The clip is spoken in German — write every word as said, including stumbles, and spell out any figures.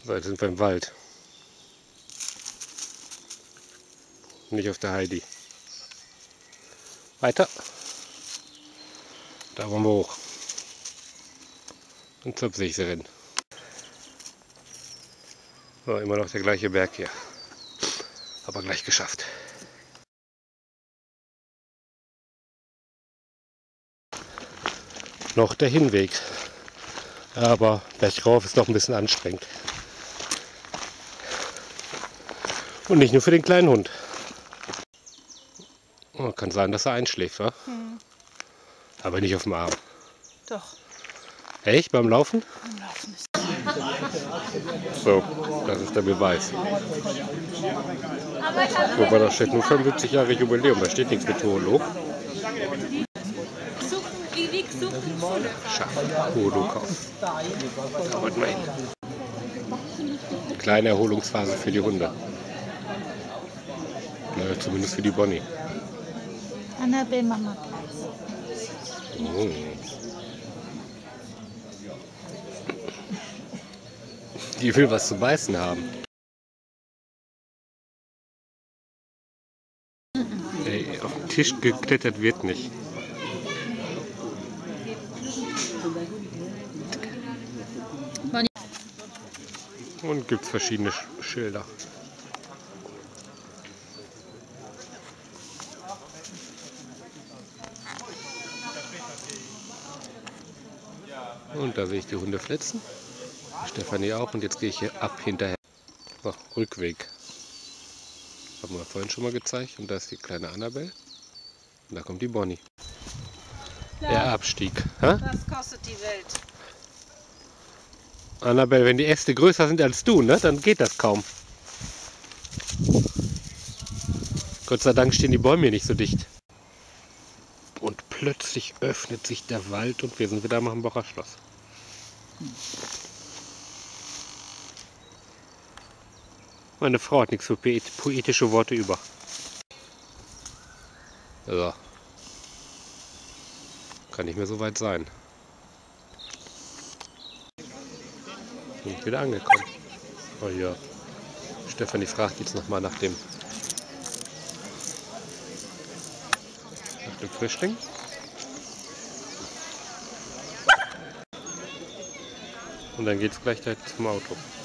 So, jetzt sind wir im Wald. Nicht auf der Heidi. Weiter. Da wollen wir hoch. Und zur sehe ich sie rennen. So, immer noch der gleiche Berg hier. Aber gleich geschafft. Noch der Hinweg. Aber bergauf ist doch ein bisschen anstrengend. Und nicht nur für den kleinen Hund. Oh, kann sein, dass er einschläft, wa? Hm. Aber nicht auf dem Arm. Doch. Echt? Beim Laufen? Beim Laufen ist So, das ist der Beweis. Wobei da steht nur fünfundsiebzig Jahre Jubiläum, da steht nichts mit Holo. Schafft Holo-Kauf. Da wollten wir hin. Kleine Erholungsphase für die Hunde. Na, zumindest für die Bonnie. Annabelle, Mama. Oh. Die will was zu beißen haben. Ey, auf den Tisch geklettert wird nicht. Und gibt es verschiedene Schilder. Und da sehe ich die Hunde flitzen. Stefanie auch. Und jetzt gehe ich hier ab hinterher. So, Rückweg. Haben wir vorhin schon mal gezeigt. Und da ist die kleine Annabelle. Und da kommt die Bonnie. Ja. Der Abstieg. Ha? Das kostet die Welt. Annabelle, wenn die Äste größer sind als du, ne, dann geht das kaum. Gott sei Dank stehen die Bäume nicht so dicht. Und plötzlich öffnet sich der Wald und wir sind wieder am Hambacher Schloss. Meine Frau hat nichts für poetische Worte über. So. Kann nicht mehr so weit sein. Sind wieder angekommen. Oh ja. Stefanie fragt jetzt nochmal nach dem nach dem Frischling. Und dann geht es gleich zum Auto.